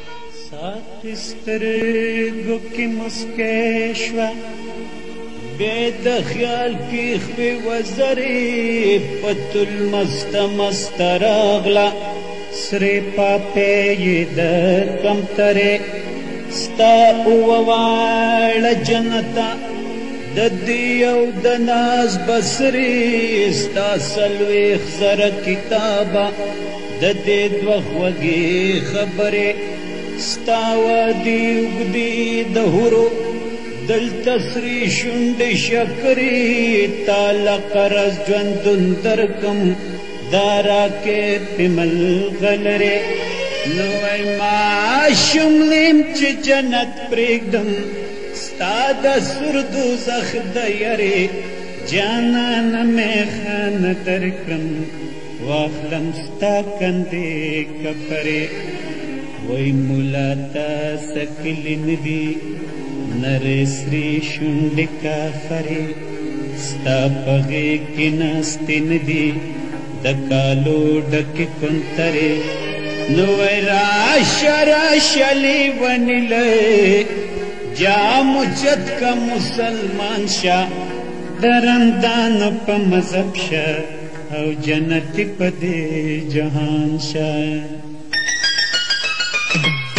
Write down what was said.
سترګو کې مسکې شوه بې د خیال کیښوې وزرې پتول مسته مسته راغله سرې پاپې یې در کمترې ستا اوه واړه جنته د دې او د ناز بسرې ستا څلوېښت زره کتابه د دې دوه خوږې خبرې ستا وعدې اوږدې د حورو دلته سرې شونډې شکرې تاله قرض ژوندون درکم دا راکې پې ملغلرې نو وای ماشوم لیم چې جنت پرېږدم ستا د سور دوزخ د یرې جانانه میخانه درکړم واخلم ستا کندې کفرې وای مولا تا سکلې نه دي نرې سرې شونډې کافرې ستا په غېږ کې ناستې نه دي د کالو ډکې کونترې نو وای راشه راشه لیونیلې جام چت کا مسلمان شا درندان په مذهب شا او جنت په دې جهان شا